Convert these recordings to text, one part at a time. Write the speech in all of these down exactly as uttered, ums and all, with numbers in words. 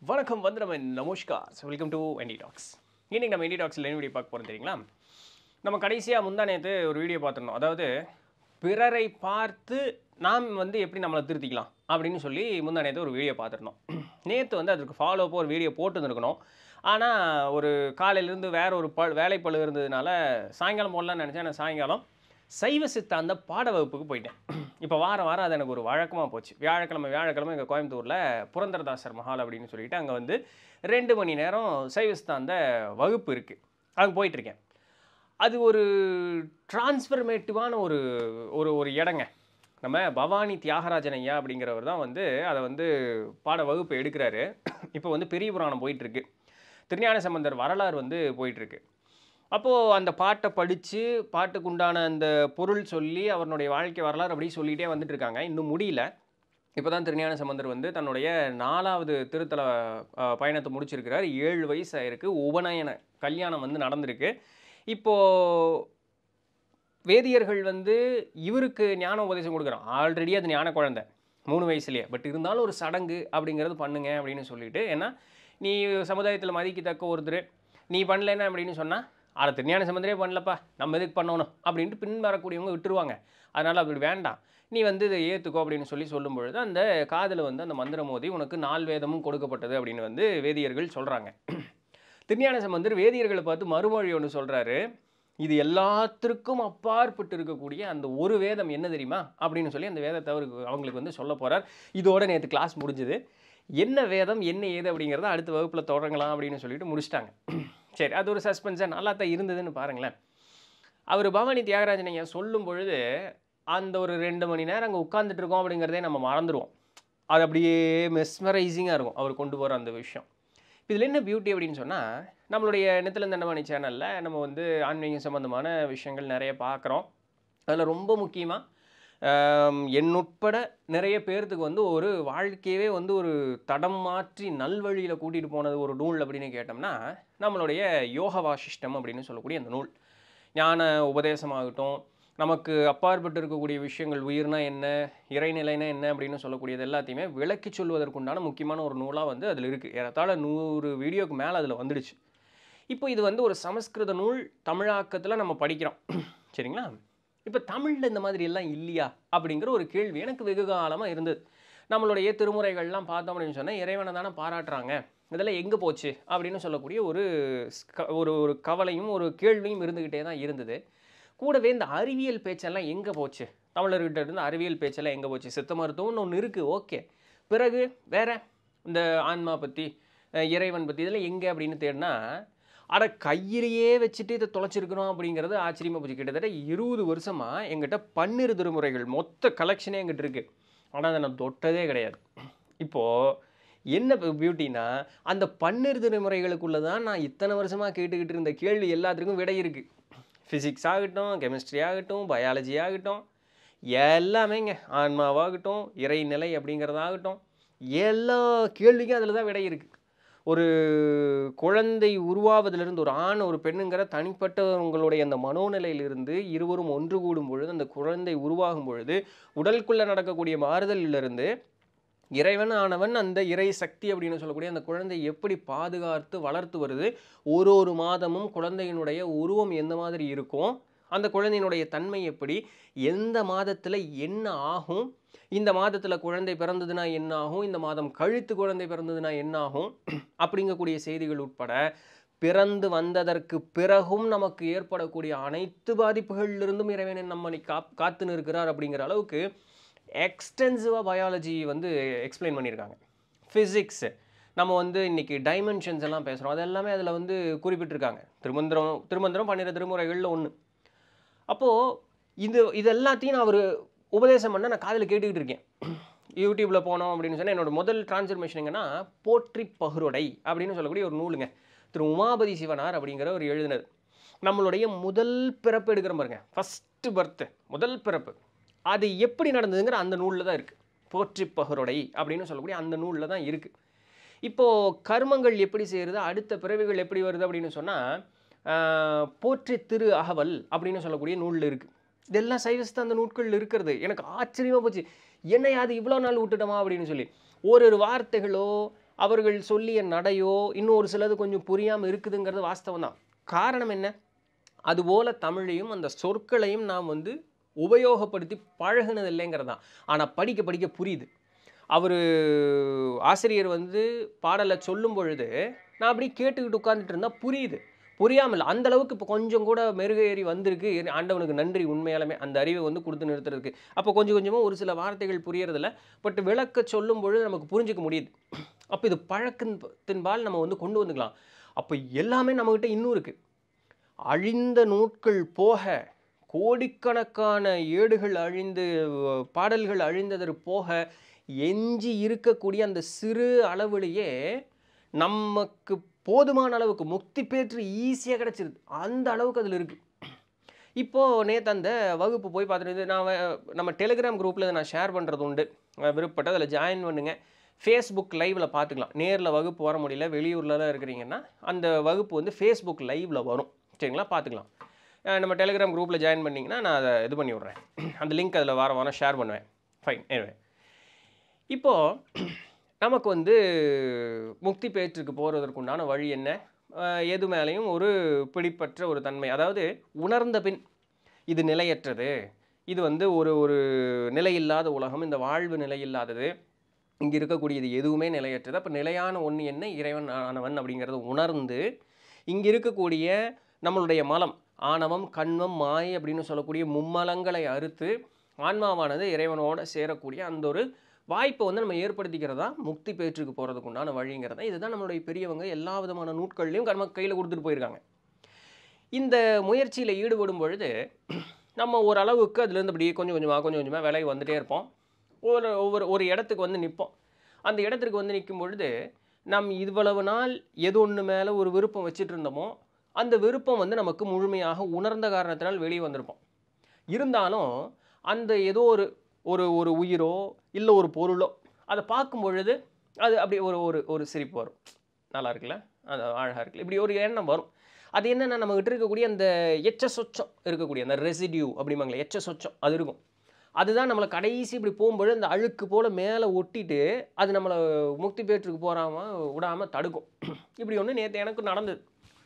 வணக்கம் வந்தனம் நமஸ்கார் வெல்கம் டு என்டி டாக்ஸ். இன்னைக்கு நம்ம என்டி டாக்ஸில் என்ன வீடியோ பார்க்க போகிறோம் தெரியுங்களா? நம்ம கடைசியாக முந்தா நேற்று ஒரு வீடியோ பார்த்துருந்தோம். அதாவது பிறரை பார்த்து நாம் வந்து எப்படி நம்மளை திருத்திக்கலாம் அப்படின்னு சொல்லி முந்தா நேற்று ஒரு வீடியோ பார்த்துருந்தோம். நேற்று வந்து அதுக்கு ஃபாலோ அப்போ ஒரு வீடியோ போட்டுருந்துருக்கணும். ஆனால் ஒரு காலையிலேருந்து வேற ஒரு ப வேலைப்பழு இருந்ததுனால சாயங்காலம் போடலான்னு நினச்சேன். நான் சாயங்காலம் சைவ சித்தாந்த பாட வகுப்புக்கு போயிட்டேன். இப்போ வாரம் வாரம் அது எனக்கு ஒரு வழக்கமாக போச்சு. வியாழக்கிழமை வியாழக்கிழமை எங்கள் கோயம்புத்தூரில் புரந்தரதாசர் மஹால் அப்படின்னு சொல்லிட்டு அங்கே வந்து ரெண்டு மணி நேரம் சைவ சித்தாந்த வகுப்பு இருக்குது. அங்கே போயிட்டுருக்கேன். அது ஒரு டிரான்ஸ்ஃபர்மேட்டிவான ஒரு ஒரு ஒரு இடங்க. நம்ம பவானி தியாகராஜன் ஐயா அப்படிங்கிறவர் தான் வந்து அதை வந்து பாட வகுப்பு எடுக்கிறாரு. இப்போ வந்து பெரிய புராணம் போயிட்டுருக்கு. திருஞான சம்பந்தர் வரலாறு வந்து போயிட்டுருக்கு. அப்போது அந்த பாட்டை படித்து பாட்டுக்கு உண்டான அந்த பொருள் சொல்லி அவருடைய வாழ்க்கை வரலாறு அப்படி சொல்லிகிட்டே வந்துட்டுருக்காங்க. இன்னும் முடியல. இப்போ தான் திருஞான சம்பந்தர் வந்து தன்னுடைய நாலாவது திருத்தல பயணத்தை முடிச்சிருக்கிறார். ஏழு வயசு ஆயிருக்கு. உபநயன கல்யாணம் வந்து நடந்திருக்கு. இப்போது வேதியர்கள் வந்து இவருக்கு ஞான உபதேசம் கொடுக்குறான். ஆல்ரெடி அது ஞான குழந்தை மூணு வயசுலேயே. பட் இருந்தாலும் ஒரு சடங்கு அப்படிங்கிறது பண்ணுங்க அப்படின்னு சொல்லிட்டு, ஏன்னா நீ சமுதாயத்தில் மதிக்கத்தக்க ஒருத்தர், நீ பண்ணலைன்னா அப்படின்னு சொன்னால் அதை திருஞான சம்பந்தரே பண்ணலப்பா, நம்ம எதுக்கு பண்ணணும் அப்படின்ட்டு பின் வரக்கூடியவங்க விட்டுருவாங்க. அதனால் அப்படி வேண்டாம், நீ வந்து இதை ஏற்றுக்கோ அப்படின்னு சொல்லி சொல்லும் பொழுது அந்த காதில் வந்து அந்த மந்திரம் மோதி உனக்கு நால் வேதமும் கொடுக்கப்பட்டது அப்படின்னு வந்து வேதியர்கள் சொல்கிறாங்க. திருஞான சம்பந்தர் வேதியர்களை பார்த்து மறுமொழி ஒன்று சொல்கிறாரு. இது எல்லாத்திற்கும் அப்பாற்பட்டு இருக்கக்கூடிய அந்த ஒரு வேதம் என்ன தெரியுமா அப்படின்னு சொல்லி அந்த வேதத்தை அவருக்கு அவங்களுக்கு வந்து சொல்ல போகிறார். இதோட நேற்று கிளாஸ் முடிஞ்சுது. என்ன வேதம் என்ன ஏது அப்படிங்கிறத அடுத்த வகுப்பில் தொடங்கலாம் அப்படின்னு சொல்லிட்டு முடிச்சிட்டாங்க. சரி, அது ஒரு சஸ்பென்ஸாக நல்லா தான் இருந்ததுன்னு பாருங்களேன். அவர் பவானி தியாகராஜன் ஐயா சொல்லும் பொழுது அந்த ஒரு ரெண்டு மணி நேரம் அங்கே உட்காந்துட்டு இருக்கோம் அப்படிங்கிறதே நம்ம மறந்துடுவோம். அது அப்படியே மெஸ்மரைசிங்காக இருக்கும் அவர் கொண்டு போகிற அந்த விஷயம். இதில் என்ன பியூட்டி அப்படின்னு சொன்னால், நம்மளுடைய நித்தில தண்டமணி சேனலில் நம்ம வந்து ஆன்மீகம் சம்மந்தமான விஷயங்கள் நிறைய பார்க்குறோம். அதில் ரொம்ப முக்கியமாக என் உட்பட நிறைய பேர்த்துக்கு வந்து ஒரு வாழ்க்கையவே வந்து ஒரு தடம் மாற்றி நல்வழியில் கூட்டிகிட்டு போனது ஒரு நூல் அப்படின்னு கேட்டோம்னா நம்மளுடைய யோக வாசிஷ்டம் அப்படின்னு சொல்லக்கூடிய அந்த நூல். ஞான உபதேசமாகட்டும், நமக்கு அப்பாற்பட்டு இருக்கக்கூடிய விஷயங்கள், உயிர்னா என்ன, இறைநிலைனா என்ன அப்படின்னு சொல்லக்கூடியது எல்லாத்தையுமே விளக்கி சொல்வதற்குண்டான முக்கியமான ஒரு நூலாக வந்து அதில் இருக்குது. ஏறத்தாழ நூறு வீடியோக்கு மேலே அதில் வந்துடுச்சு. இப்போ இது வந்து ஒரு சமஸ்கிருத நூல், தமிழாக்கத்தில் நம்ம படிக்கிறோம். சரிங்களா? இப்போ தமிழில் இந்த மாதிரி எல்லாம் இல்லையா அப்படிங்கிற ஒரு கேள்வி எனக்கு வெகு காலமாக இருந்தது. நம்மளுடைய திருமுறைகள்லாம் பார்த்தோம் அப்படின்னு சொன்னால் இறைவனை தானே பாராட்டுறாங்க, இதெல்லாம் எங்கே போச்சு அப்படின்னு சொல்லக்கூடிய ஒரு ஒரு ஒரு கவலையும் ஒரு கேள்வியும் இருந்துக்கிட்டே தான் இருந்தது. கூடவே இந்த அறிவியல் பேச்செல்லாம் எங்கே போச்சு, தமிழர்கிட்ட இருந்து அறிவியல் பேச்செல்லாம் எங்கே போச்சு? சித்த மருத்துவம்னு ஒன்று இருக்குது, ஓகே. பிறகு வேற இந்த ஆன்மா பற்றி, இறைவன் பற்றி இதெல்லாம் எங்கே அப்படின்னு தேடினா, அட கையிலேயே வச்சுட்டு இதை தொலைச்சிருக்கிறோம் அப்படிங்கிறது ஆச்சரியமாக போச்சு. கிட்டத்தட்ட இருபது வருஷமாக எங்கிட்ட பன்னிரு திருமுறைகள் மொத்த கலெக்ஷனே எங்கிட்ட இருக்குது. ஆனால் அதை நான் தொட்டதே கிடையாது. இப்போது என்ன பியூட்டினா, அந்த பன்னிரு திருமுறைகளுக்குள்ளே தான் நான் இத்தனை வருஷமாக கேட்டுக்கிட்டு இருந்த கேள்வி எல்லாத்துக்கும் விடை இருக்குது. ஃபிசிக்ஸ் ஆகட்டும், கெமிஸ்ட்ரி ஆகட்டும், பயாலஜி ஆகட்டும், எல்லாமேங்க, ஆன்மாவாகட்டும், இறைநிலை அப்படிங்கிறதாகட்டும், எல்லா கேள்விக்கும் அதில் தான் விடை இருக்குது. ஒரு குழந்தை உருவாவதிலிருந்து, ஒரு ஆண் ஒரு பெண்ணுங்கிற தனிப்பட்டவங்களுடைய அந்த மனோநிலையிலிருந்து இருவரும் ஒன்று கூடும் பொழுது, அந்த குழந்தை உருவாகும் பொழுது உடலுக்குள்ளே நடக்கக்கூடிய மாறுதலிலிருந்து இறைவன் ஆனவன் அந்த இறை சக்தி அப்படின்னு சொல்லக்கூடிய அந்த குழந்தை எப்படி பாதுகாத்து வளர்த்து வருது, ஒரு ஒரு மாதமும் குழந்தையினுடைய உருவம் எந்த மாதிரி இருக்கும், அந்த குழந்தையினுடைய தன்மை எப்படி, எந்த மாதத்தில் என்ன ஆகும், இந்த மாதத்தில் குழந்தை பிறந்ததுன்னா என்ன ஆகும், இந்த மாதம் கழித்து குழந்தை பிறந்ததுன்னா என்ன ஆகும் அப்படிங்கக்கூடிய செய்திகள் உட்பட பிறந்து வந்ததற்கு பிறகும் நமக்கு ஏற்படக்கூடிய அனைத்து பாதிப்புகளிலிருந்தும் இறைவனை நம்மை கா காத்து நிற்கிறார் அப்படிங்கிற அளவுக்கு எக்ஸ்டென்சிவாக பயாலஜி வந்து எக்ஸ்பிளைன் பண்ணியிருக்காங்க. ஃபிசிக்ஸு நம்ம வந்து இன்றைக்கி டைமென்ஷன்ஸ் எல்லாம் பேசுகிறோம், அது எல்லாமே அதில் வந்து குறிப்பிட்டிருக்காங்க. திருமந்திரம் திருமந்திரம் பன்னிரு திருமுறைகளில் ஒன்று. அப்போது இது இது எல்லாத்தையும் நான் ஒரு உபதேசம் பண்ண நான் காதில் கேட்டுக்கிட்டு இருக்கேன். யூடியூப்பில் போனோம் அப்படின்னு சொன்னால் என்னோடய முதல் டிரான்ஸ்ஃபர்மேஷன் எங்கன்னா போற்றி பகுருடை அப்படின்னு சொல்லக்கூடிய ஒரு நூலுங்க. திரு உமாபதி சிவனார் அப்படிங்கிற ஒரு எழுதினது. நம்மளுடைய முதல் பிறப்பு எடுக்கிற பாருங்க, ஃபஸ்ட்டு பர்த்து, முதல் பிறப்பு, அது எப்படி நடந்ததுங்கிற அந்த நூலில் தான் இருக்குது. போற்றி பகுருடை அப்படின்னு சொல்லக்கூடிய அந்த நூலில் தான் இருக்குது. இப்போது கர்மங்கள் எப்படி செய்கிறது, அடுத்த பிறவிகள் எப்படி வருது அப்படின்னு சொன்னால் போற்றி திரு அகவல் அப்படின்னு சொல்லக்கூடிய நூலில் இருக்குது. இதெல்லாம் சைவஸ்தான் அந்த நூட்கள் இருக்கிறது. எனக்கு ஆச்சரியமாக போச்சு, என்னையா அது இவ்வளோ நாள் விட்டுட்டோமா அப்படின்னு சொல்லி. ஒரு ஒரு வார்த்தைகளோ அவர்கள் சொல்லிய நடையோ இன்னும் ஒரு சிலது கொஞ்சம் புரியாமல் இருக்குதுங்கிறது வாஸ்தவம் தான். காரணம் என்ன? அதுபோல் தமிழையும் அந்த சொற்களையும் நாம் வந்து உபயோகப்படுத்தி பழகுனது இல்லைங்கிறது தான். ஆனால் படிக்க படிக்க புரியுது. அவர் ஆசிரியர் வந்து பாடலை சொல்லும் பொழுது நான் அப்படி கேட்டுக்கிட்டு உட்காந்துட்டு இருந்தால் புரியுது. புரியாமல் அந்த அளவுக்கு இப்போ கொஞ்சம் கூட மெருகேறி வந்திருக்கு. ஆண்டவனுக்கு நன்றி உண்மையாலுமே அந்த அறிவை வந்து கொடுத்து நிறுத்துறதுக்கு. அப்போ கொஞ்சம் கொஞ்சமாக ஒரு சில வார்த்தைகள் புரியறதில்ல. பட் விளக்க சொல்லும் பொழுது நமக்கு புரிஞ்சிக்க முடியுது. அப்போ இது பழக்கத்தின்பால் நம்ம வந்து கொண்டு வந்துக்கலாம். அப்போ எல்லாமே நம்மகிட்ட இன்னும் இருக்குது. அழிந்த நூட்கள் போக கோடிக்கணக்கான ஏடுகள் அழிந்து பாடல்கள் அழிந்ததற்கு போக எஞ்சி இருக்கக்கூடிய அந்த சிறு அளவுலேயே நமக்கு போதுமான அளவுக்கு முக்தி பேற்று ஈஸியாக கிடச்சிருது. அந்த அளவுக்கு அதில் இருக்குது. இப்போது நேற்று அந்த வகுப்பு போய் பார்த்துட்டு நான் நம்ம டெலிகிராம் குரூப்பில் நான் ஷேர் பண்ணுறது உண்டு. விருப்பப்பட்டு அதில் ஜாயின் பண்ணுங்கள். ஃபேஸ்புக் லைவில் பார்த்துக்கலாம். நேரில் வகுப்பு வர முடியல, வெளியூர்லலாம் இருக்கிறீங்கன்னா அந்த வகுப்பு வந்து ஃபேஸ்புக் லைவில் வரும். சரிங்களா? பார்த்துக்கலாம். நம்ம டெலிகிராம் குரூப்பில் ஜாயின் பண்ணிங்கன்னா நான் அதை இது பண்ணி விட்றேன். அந்த லிங்க் அதில் வாரம் வாரம் ஷேர் பண்ணுவேன். ஃபைன். எனவே இப்போது நமக்கு வந்து முக்தி பேற்றுக்கு போகிறதற்குண்டான வழி என்ன? எது மேலேயும் ஒரு பிடிப்பற்ற ஒரு தன்மை. அதாவது உணர்ந்த பின் இது நிலையற்றது, இது வந்து ஒரு ஒரு நிலையில்லாத உலகம், இந்த வாழ்வு நிலையில்லாதது, இங்கே இருக்கக்கூடியது எதுவுமே நிலையற்றது. அப்போ நிலையான ஒன்று என்ன? இறைவன் ஆனவன் அப்படிங்கிறத உணர்ந்து இங்கே இருக்கக்கூடிய நம்மளுடைய மலம் ஆணவம் கண்மம் மாயை அப்படின்னு சொல்லக்கூடிய மும்மலங்களை அறுத்து ஆன்மாவானது இறைவனோடு சேரக்கூடிய அந்த ஒரு வாய்ப்பை வந்து நம்ம ஏற்படுத்திக்கிறதா முக்தி பேற்றுக்கு போகிறதுக்கு உண்டான வழிங்கிறத. இதுதான் நம்மளுடைய பெரியவங்க எல்லா விதமான நூட்கள்லையும் நம்ம கையில் கொடுத்துட்டு போயிருக்காங்க. இந்த முயற்சியில் ஈடுபடும் பொழுது நம்ம ஓரளவுக்கு அதுலேருந்து அப்படியே கொஞ்சம் கொஞ்சமாக கொஞ்சம் கொஞ்சமாக விலகி வந்துகிட்டே இருப்போம். ஒரு ஒவ்வொரு ஒரு இடத்துக்கு வந்து நிற்போம். அந்த இடத்துக்கு வந்து நிற்கும் பொழுது நம் இவ்வளவு நாள் எது ஒன்று மேலே ஒரு விருப்பம் வச்சுட்டு இருந்தோமோ அந்த விருப்பம் வந்து நமக்கு முழுமையாக உணர்ந்த காரணத்தினால் வெளியே வந்திருப்போம். இருந்தாலும் அந்த ஏதோ ஒரு ஒரு ஒரு உயிரோ இல்லை ஒரு பொருளோ அதை பார்க்கும் பொழுது அது அப்படி ஒரு ஒரு ஒரு சிரிப்பு வரும். நல்லா இருக்குல்ல, அது அழகாக இருக்குல்ல, இப்படி ஒரு எண்ணம் வரும். அது என்னென்னா நம்மகிட்ட இருக்கக்கூடிய அந்த எச்ச சொச்சம் இருக்கக்கூடிய அந்த ரெசிடியூ அப்படிம்பாங்களே, எச்ச சொச்சம் அது இருக்கும். அதுதான் நம்மளை கடைசி இப்படி போகும்பொழுது அந்த அழுக்கு போல் மேலே ஒட்டிட்டு அது நம்மளை முக்தி பேற்றுக்கு போகாமல் விடாமல் தடுக்கும். இப்படி ஒன்று நேற்று எனக்கு நடந்தது.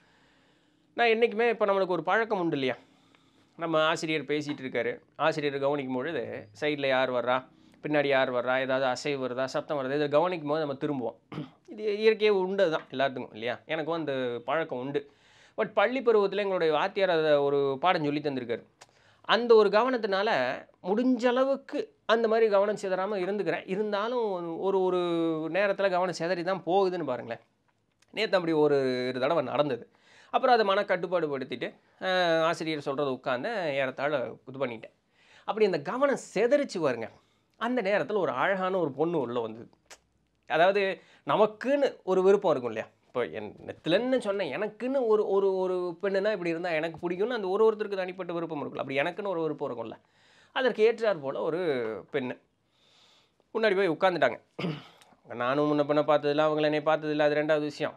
நான் என்றைக்குமே இப்போ நம்மளுக்கு ஒரு பழக்கம் உண்டு இல்லையா? நம்ம ஆசிரியர் பேசிகிட்டு இருக்காரு, ஆசிரியர் கவனிக்கும் பொழுது சைடில் யார் வர்றா, பின்னாடி யார் வர்றா, ஏதாவது அசைவு வருதா, சத்தம் வருதா, இதை கவனிக்கும் போது நம்ம திரும்புவோம். இது இயற்கையே உண்டு தான் எல்லாத்துக்கும் இல்லையா? எனக்கும் அந்த பழக்கம் உண்டு. பட் பள்ளி பருவத்தில் எங்களுடைய வாத்தியார் அதை ஒரு பாடம் சொல்லி தந்திருக்காரு. அந்த ஒரு கவனத்தினால முடிஞ்ச அளவுக்கு அந்த மாதிரி கவனம் சிதறாமல் இருந்துக்கிறேன். இருந்தாலும் ஒரு ஒரு நேரத்தில் கவனம் சிதறி தான் போகுதுன்னு பாருங்களேன். நேற்று அப்படி ஒரு இரு தடவை நடந்தது. அப்புறம் அதை மனக்கட்டுப்பாடு படுத்திட்டு ஆசிரியர் சொல்கிறத உட்காந்து ஏறத்தாழ இது பண்ணிட்டேன். அப்படி அந்த கவனம் செதறிச்சு பாருங்க. அந்த நேரத்தில் ஒரு அழகான ஒரு பொண்ணு உள்ளே வந்தது. அதாவது நமக்குன்னு ஒரு விருப்பம் இருக்கும் இல்லையா? இப்போ என் நெத்திலன்னு சொன்னேன், எனக்குன்னு ஒரு ஒரு ஒரு பெண்ணுனா இப்படி இருந்தால் எனக்கு பிடிக்கும்னு அந்த ஒரு ஒருத்தருக்கு தனிப்பட்ட விருப்பம் இருக்குல்ல. அப்படி எனக்குன்னு ஒரு விருப்பம் இருக்கும்ல. அதற்கு ஏற்றார் போல் ஒரு பெண்ணு முன்னாடி போய் உட்காந்துட்டாங்க. நானும் முன்ன பின்ன பார்த்ததில்ல, அவங்கள என்னை பார்த்ததில்ல, அது ரெண்டாவது விஷயம்.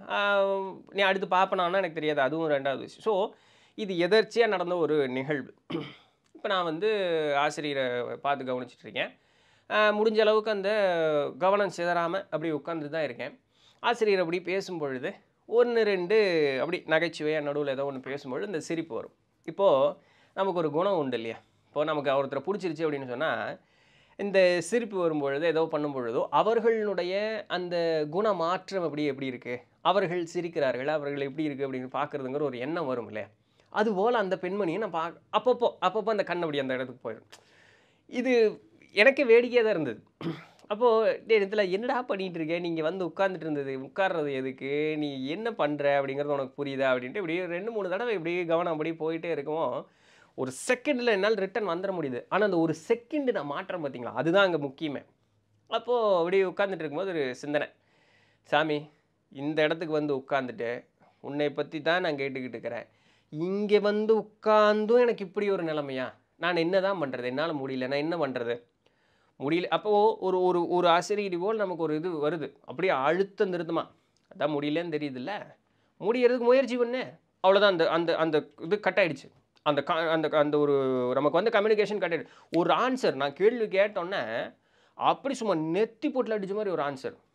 நீ அடுத்து பார்ப்பனான்னா எனக்கு தெரியாது, அதுவும் ரெண்டாவது விஷயம். ஸோ இது எதர்ச்சியாக நடந்த ஒரு நிகழ்வு. இப்போ நான் வந்து ஆசிரியரை பார்த்து கவனிச்சிட்டு இருக்கேன். முடிஞ்ச அளவுக்கு அந்த கவனம் சிதறாமல் அப்படி உட்காந்து தான் இருக்கேன். ஆசிரியர் அப்படி பேசும்பொழுது ஒன்று ரெண்டு அப்படி நகைச்சுவையாக நடுவில் ஏதோ ஒன்று பேசும்பொழுது இந்த சிரிப்பு வரும். இப்போது நமக்கு ஒரு குணம் உண்டு இல்லையா? இப்போது நமக்கு ஒருத்தரை பிடிச்சிருச்சு அப்படின்னு சொன்னால் இந்த சிரிப்பு வரும்பொழுது ஏதோ பண்ணும் பொழுதோ அவர்களுடைய அந்த குண மாற்றம் அப்படி எப்படி இருக்குது, அவர்கள் சிரிக்கிறார்கள், அவர்கள் எப்படி இருக்குது அப்படின்னு பார்க்குறதுங்கிற ஒரு எண்ணம் வரும் இல்லையா? அதுபோல் அந்த பெண்மணியை நான் பார்க்க அப்பப்போ அப்பப்போ அந்த கண் அப்படி அந்த இடத்துக்கு போயிடும். இது எனக்கு வேடிக்கையாக தான் இருந்தது. அப்போது இடத்துல என்னடா பண்ணிகிட்டு இருக்கேன், நீங்கள் வந்து உட்காந்துட்டு இருந்தது உட்கார்றது எதுக்கு, நீ என்ன பண்ணுற அப்படிங்கிறது உனக்கு புரியுதா அப்படின்ட்டு இப்படி ரெண்டு மூணு தடவை இப்படி கவனம் அப்படி போயிட்டே இருக்கும். ஒரு செகண்டில் என்னால் ரிட்டன் வந்துட முடியுது. ஆனால் அந்த ஒரு செகண்டு நான் மாற்றம் பார்த்தீங்களா, அதுதான் அங்கே முக்கியமே. அப்போது அப்படி உட்காந்துட்டு இருக்கும்போது ஒரு சிந்தனை, சாமி இந்த இடத்துக்கு வந்து உட்காந்துட்டு உன்னை பற்றி தான் நான் கேட்டுக்கிட்டு இருக்கிறேன், இங்கே வந்து உட்காந்தும் எனக்கு இப்படி ஒரு நிலைமையா, நான் என்ன தான் பண்ணுறது, என்னால் முடியல, நான் என்ன பண்ணுறது முடியல. அப்போது ஒரு ஒரு ஒரு ஆசிரியர் போல் நமக்கு ஒரு இது வருது, அப்படியே அழுத்தம் திருத்தமா, அதான் முடியலன்னு தெரியுதுல்ல, முடியறதுக்கு முயற்சி பண்ணு, அவ்வளோதான். அந்த அந்த அந்த இது கட் ஆகிடுச்சு. அந்த க அந்த அந்த ஒரு நமக்கு வந்து கம்யூனிகேஷன் கட் ஆகிடுச்சு. ஒரு ஆன்சர் நான் கேள்வி கேட்டோன்னே அப்படி சும்மா நெத்தி போட்டில் அடித்த மாதிரி ஒரு ஆன்சர்,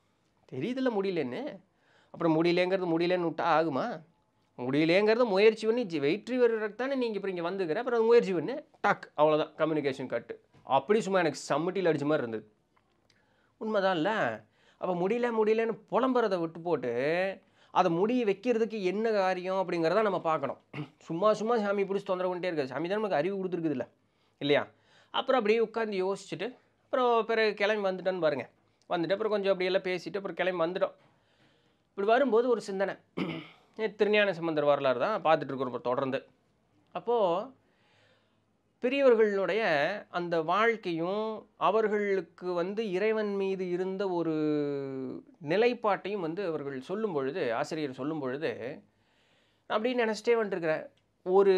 தெரியுதுல்ல முடியலன்னு. அப்புறம் முடியலேங்கிறது முடியலன்னு விட்டா ஆகுமா? முடியலேங்கிறத முயற்சி பண்ணி ஜி வெற்றி பெறுறதுக்கு தானே நீங்கள் இப்போ இங்கே வந்துக்கிற. அப்புறம் முயற்சி பண்ணி டக் அவ்வளோதான் கம்யூனிகேஷன் கட்டு. அப்படி சும்மா எனக்கு சம்மட்டியில் அடித்த மாதிரி இருந்தது. உண்மைதான்ல. அப்போ முடியல முடியலன்னு புலம்புறதை விட்டு போட்டு அதை முடிய வைக்கிறதுக்கு என்ன காரியம் அப்படிங்கிறத நம்ம பார்க்கணும். சும்மா சும்மா சாமி பிடிச்சி தொந்தரவு பண்ணிட்டே இருக்காது. சாமி தான் நமக்கு அறிவு கொடுத்துருக்குது இல்லை இல்லையா? அப்புறம் அப்படியே உட்காந்து யோசிச்சுட்டு அப்புறம் பிறகு கிளம்பி வந்துட்டோன்னு பாருங்கள். வந்துட்டு அப்புறம் கொஞ்சம் அப்படியெல்லாம் பேசிவிட்டு அப்புறம் கிளம்பி வந்துட்டோம். இப்படி வரும்போது ஒரு சிந்தனை, திருஞான சம்பந்தர் வரலாறு தான் பார்த்துட்ருக்குறோம் இப்போ தொடர்ந்து. அப்போது பெரியவர்களுடைய அந்த வாழ்க்கையும் அவர்களுக்கு வந்து இறைவன் மீது இருந்த ஒரு நிலைப்பாட்டையும் வந்து அவர்கள் சொல்லும் பொழுது, ஆசிரியர் சொல்லும் பொழுது அப்படின்னு நினச்சிட்டே வந்துட்டுருக்கிறேன். ஒரு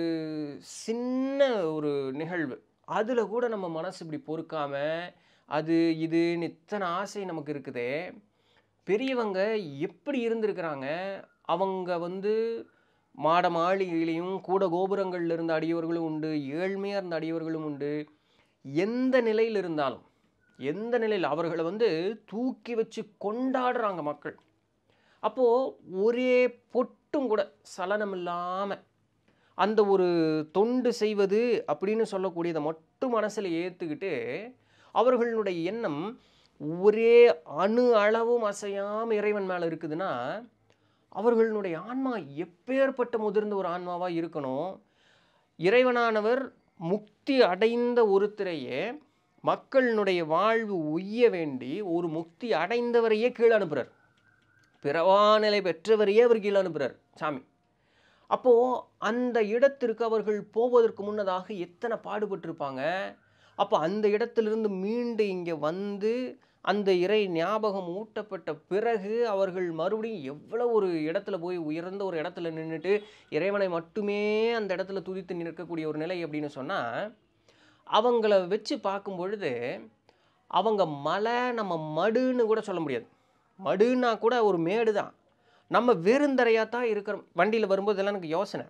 சின்ன ஒரு நிகழ்வு, அதில் கூட நம்ம மனசு இப்படி பொறுக்காமல் அது இதுன்னு இத்தனை ஆசை நமக்கு இருக்குதே. பெரியவங்க எப்படி இருந்திருக்கிறாங்க? அவங்க வந்து மாட மாளிகையிலையும் கூட கோபுரங்களில் இருந்த அடியவர்களும் உண்டு, ஏழ்மையாக இருந்த அடியவர்களும் உண்டு. எந்த நிலையில் இருந்தாலும் எந்த நிலையில் அவர்களை வந்து தூக்கி வச்சு கொண்டாடுறாங்க மக்கள். அப்போது ஒரே பொட்டும் கூட சலனம் இல்லாமல் அந்த ஒரு தொண்டு செய்வது அப்படின்னு சொல்லக்கூடியதை மட்டும் மனசில் ஏற்றுக்கிட்டு அவர்களுடைய எண்ணம் ஒரே அணு அளவும் அசையாமல் இறைவன் மேலே இருக்குதுன்னா அவர்களுடைய ஆன்மா எப்பேற்பட்ட முதிர்ந்த ஒரு ஆன்மாவாக இருக்கணும். இறைவனானவர் முக்தி அடைந்த ஒருத்தரையே மக்களினுடைய வாழ்வு உய்ய வேண்டி ஒரு முக்தி அடைந்தவரையே கீழே அனுப்புகிறார். பிறவாநிலை பெற்றவரையே அவர் கீழே அனுப்புகிறார் சாமி. அப்போது அந்த இடத்திற்கு அவர்கள் போவதற்கு முன்னதாக எத்தனை பாடுபட்டிருப்பாங்க. அப்போ அந்த இடத்திலிருந்து மீண்டு இங்கே வந்து அந்த இறை ஞாபகம் ஊட்டப்பட்ட பிறகு அவர்கள் மறுபடியும் எவ்வளோ ஒரு இடத்துல போய் உயர்ந்த ஒரு இடத்துல நின்றுட்டு இறைவனை மட்டுமே அந்த இடத்துல துதித்து நிற்கக்கூடிய ஒரு நிலை அப்படின்னு சொன்னால், அவங்கள வச்சு பார்க்கும் பொழுது அவங்க மலை நம்ம மடுன்னு கூட சொல்ல முடியாது. மடுன்னா கூட ஒரு மேடு தான், நம்ம வெறுந்தரையாக தான் இருக்கிறோம். வண்டியில் வரும்போது இதெல்லாம் எனக்கு யோசனை.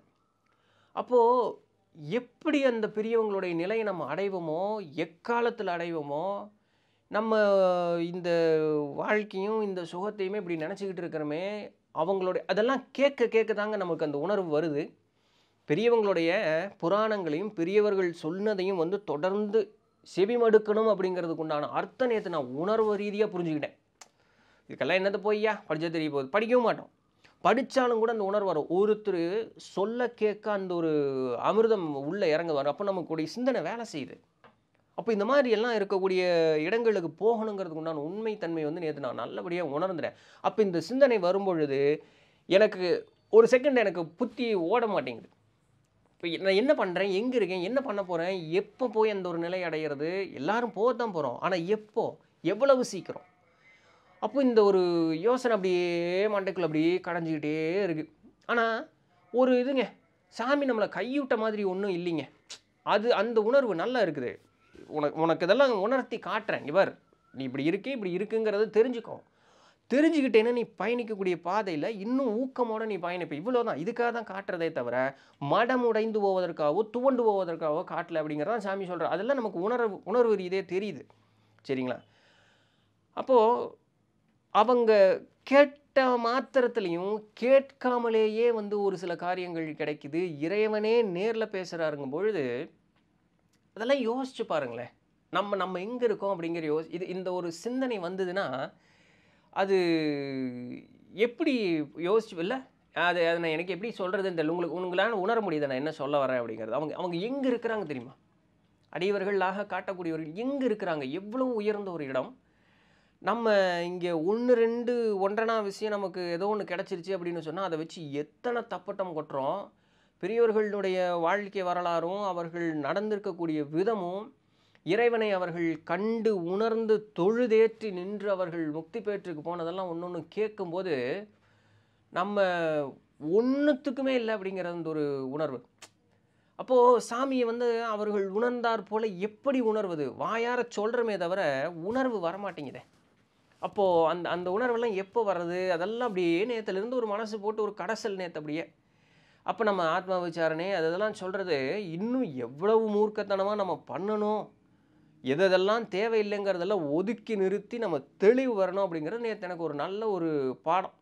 அப்போது எப்படி அந்த பெரியவங்களுடைய நிலையை நம்ம அடைவோமோ, எக்காலத்தில் அடைவோமோ, நம்ம இந்த வாழ்க்கையும் இந்த சுகத்தையுமே இப்படி நினச்சிக்கிட்டு இருக்கிறோமே, அவங்களுடைய அதெல்லாம் கேட்க கேட்க தாங்க நமக்கு அந்த உணர்வு வருது. பெரியவங்களுடைய புராணங்களையும் பெரியவர்கள் சொன்னதையும் வந்து தொடர்ந்து செவிமடுக்கணும் அப்படிங்கிறதுக்கு உண்டான அர்த்தம் நேற்று நான் உணர்வு ரீதியாக புரிஞ்சுக்கிட்டேன். இதுக்கெல்லாம் என்னது போய்யா படித்தா தெரிய போகுது, படிக்கவும் மாட்டோம். படித்தாலும் கூட அந்த உணர்வு வரும். ஒருத்தர் சொல்ல கேட்க அந்த ஒரு அமிர்தம் உள்ளே இறங்க வரும். அப்போ நமக்குடைய சிந்தனை வேலை செய்யுது. அப்போ இந்த மாதிரி எல்லாம் இருக்கக்கூடிய இடங்களுக்கு போகணுங்கிறதுக்கு உண்டான உண்மைத்தன்மை வந்து நேற்று நான் நல்லபடியாக உணர்ந்துறேன். அப்போ இந்த சிந்தனை வரும்பொழுது எனக்கு ஒரு செகண்ட் எனக்கு புத்தி ஓட மாட்டேங்குது. இப்போ நான் என்ன பண்ணுறேன், எங்கே இருக்கேன், என்ன பண்ண போகிறேன், எப்போ போய் அந்த ஒரு நிலை அடைகிறது? எல்லாரும் போக தான் போகிறோம், ஆனால் எப்போ, எவ்வளவு சீக்கிரம்? அப்போ இந்த ஒரு யோசனை அப்படியே மண்டைக்குள்ள அப்படியே கடைஞ்சிக்கிட்டே இருக்குது. ஆனால் ஒரு இதுங்க, சாமி நம்மளை கைவிட்ட மாதிரி ஒன்றும் இல்லைங்க. அது அந்த உணர்வு நல்லா இருக்குது. உனக்கு உனக்கு இதெல்லாம் உணர்த்தி காட்டுறேன். இவர் நீ இப்படி இருக்கே இப்படி இருக்குங்கிறத தெரிஞ்சுக்கோ. தெரிஞ்சுக்கிட்டேன்னா நீ பயணிக்கக்கூடிய பாதையில் இன்னும் ஊக்கமோட நீ பயணிப்ப. இவ்வளோதான். இதுக்காக தான் காட்டுறதே தவிர மடம் உடைந்து போவதற்காகவோ துவண்டு போவதற்காகவோ காட்டல அப்படிங்கிறதான் சாமி சொல்கிறார். அதெல்லாம் நமக்கு உணர்வு உணர்வு ரீதியே தெரியுது. சரிங்களா? அப்போது அவங்க கேட்ட மாத்திரத்துலையும் கேட்காமலேயே வந்து ஒரு சில காரியங்கள் கிடைக்குது. இறைவனே நேரில் பேசுகிறாருங்கும் பொழுது அதெல்லாம் யோசிச்சு பாருங்களேன். நம்ம நம்ம எங்கே இருக்கோம் அப்படிங்கிற யோசி இது இந்த ஒரு சிந்தனை வந்ததுன்னா அது எப்படி யோசிச்சு இல்லை அது அதை நான் எனக்கு எப்படி சொல்கிறதுன்னு தெரியல. உங்களுக்கு உங்களால் உணர முடியுது நான் என்ன சொல்ல வரேன் அப்படிங்கிறது. அவங்க அவங்க எங்கே இருக்கிறாங்க தெரியுமா? அடியவர்களாக காட்டக்கூடியவர்கள் எங்கே இருக்கிறாங்க? எவ்வளோ உயர்ந்த ஒரு இடம். நம்ம இங்கே ஒன்று ரெண்டு ஒன்றனா விஷயம் நமக்கு ஏதோ ஒன்று கிடச்சிருச்சு அப்படின்னு சொன்னால் அதை வச்சு எத்தனை தப்பட்டம் கொட்டுறோம். பெரியவர்களுடைய வாழ்க்கை வரலாறும் அவர்கள் நடந்திருக்கக்கூடிய விதமும் இறைவனை அவர்கள் கண்டு உணர்ந்து தொழுதேற்றி நின்று அவர்கள் முக்தி பேற்றுக்கு போனதெல்லாம் ஒன்று ஒன்று கேட்கும்போது நம்ம ஒன்றுத்துக்குமே இல்லை அப்படிங்கிற அந்த ஒரு உணர்வு. அப்போது சாமியை வந்து அவர்கள் உணர்ந்தார் போல் எப்படி உணர்வது? வாயார சொல்கிறமே தவிர உணர்வு வரமாட்டேங்குதே. அப்போது அந்த அந்த உணர்வெல்லாம் எப்போ வர்றது? அதெல்லாம் அப்படியே நேற்றுலேருந்து ஒரு மனசு போட்டு ஒரு கடைசல் நேற்று அப்படியே. அப்போ நம்ம ஆத்மா விசாரணை அதெல்லாம் சொல்கிறது இன்னும் எவ்வளவு மூர்க்கத்தனமாக நம்ம பண்ணணும், எது எதெல்லாம் தேவையில்லைங்கிறதெல்லாம் ஒதுக்கி நிறுத்தி நம்ம தெளிவு வரணும் அப்படிங்கிறது நேற்று எனக்கு ஒரு நல்ல ஒரு பாடம்.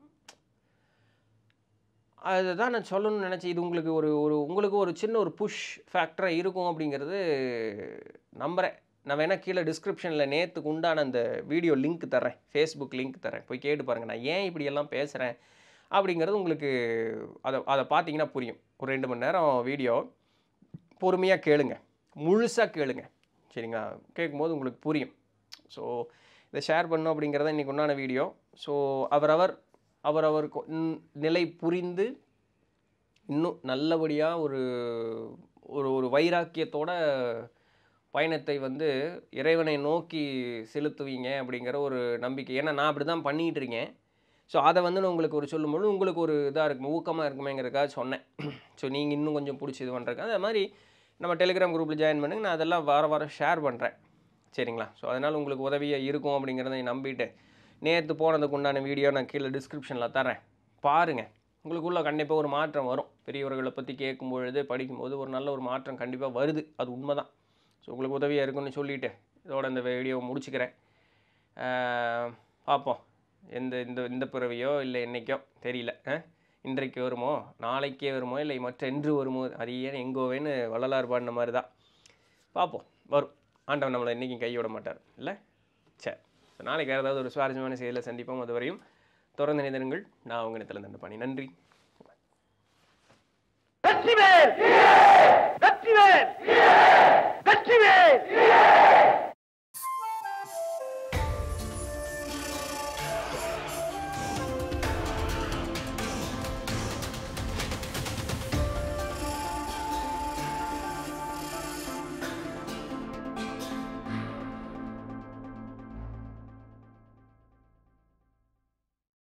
அதுதான் நான் சொல்லணும்னு நினச்சேன். இது உங்களுக்கு ஒரு ஒரு உங்களுக்கு ஒரு சின்ன ஒரு புஷ் ஃபேக்டராக இருக்கும் அப்படிங்கிறது நம்புகிறேன். நான் வேணால் கீழே டிஸ்கிரிப்ஷனில் நேற்றுக்கு உண்டான அந்த வீடியோ லிங்க் தரேன், ஃபேஸ்புக் லிங்க் தரேன், போய் கேட்டு பாருங்கள் நான் ஏன் இப்படியெல்லாம் பேசுகிறேன் அப்படிங்கிறது உங்களுக்கு அதை அதை பார்த்தீங்கன்னா புரியும். ஒரு ரெண்டு மணி நேரம் வீடியோ பொறுமையாக கேளுங்க, முழுசாக கேளுங்க, சரிங்களா? கேட்கும்போது உங்களுக்கு புரியும். ஸோ இதை ஷேர் பண்ணணும் அப்படிங்கிறத இன்றைக்கி உண்டான வீடியோ. ஸோ அவரவர் அவரவருக்கு நிலை புரிந்து இன்னும் நல்லபடியாக ஒரு ஒரு ஒரு வைராக்கியத்தோட பயணத்தை வந்து இறைவனை நோக்கி செலுத்துவீங்க அப்படிங்கிற ஒரு நம்பிக்கை. ஏன்னா நான் அப்படி தான் பண்ணிகிட்டு இருக்கேன். ஸோ அதை வந்து நான் உங்களுக்கு ஒரு சொல்லும்போது உங்களுக்கு ஒரு இதாக இருக்கும், ஊக்கமாக இருக்குமேங்கிறதுக்காக சொன்னேன். ஸோ நீங்கள் இன்னும் கொஞ்சம் பிடிச்சி இது பண்ணுறதுக்கு அதே மாதிரி நம்ம டெலிகிராம் குரூப்பில் ஜாயின் பண்ணுங்க. நான் அதெல்லாம் வார வாரம் ஷேர் பண்ணுறேன், சரிங்களா? ஸோ அதனால் உங்களுக்கு உதவியாக இருக்கும் அப்படிங்கிறத நம்பிட்டு நேற்று போனதுக்கு உண்டான வீடியோ நான் கீழே டிஸ்கிரிப்ஷனில் தரேன், பாருங்கள். உங்களுக்குள்ள கண்டிப்பாக ஒரு மாற்றம் வரும். பெரியவர்களை பற்றி கேட்கும்பொழுது படிக்கும்போது ஒரு நல்ல ஒரு மாற்றம் கண்டிப்பாக வருது, அது உண்மை தான். ஸோ உங்களுக்கு உதவியாக இருக்குன்னு சொல்லிவிட்டு இதோட இந்த வீடியோவை முடிச்சுக்கிறேன். பார்ப்போம், எந்த இந்த இந்த பிறவியோ இல்லை என்றைக்கோ தெரியல, இன்றைக்கு வருமோ நாளைக்கே வருமோ இல்லை மற்ற என்று வருமோ அது ஏன் எங்கோவேன்னு வள்ளலார் பாடின மாதிரி தான். பார்ப்போம், வரும். ஆண்டவன் நம்மளை இன்றைக்கும் கைவிட மாட்டார் இல்லை. சரி, நாளைக்கு ஏதாவது ஒரு சுவாரஸ்யமான செயலில் சந்திப்போம். அதுவரையும் தொடர்ந்து நினைந்திருங்கள். நான் உங்கள் இடத்துல இருந்து பண்ணி நன்றி.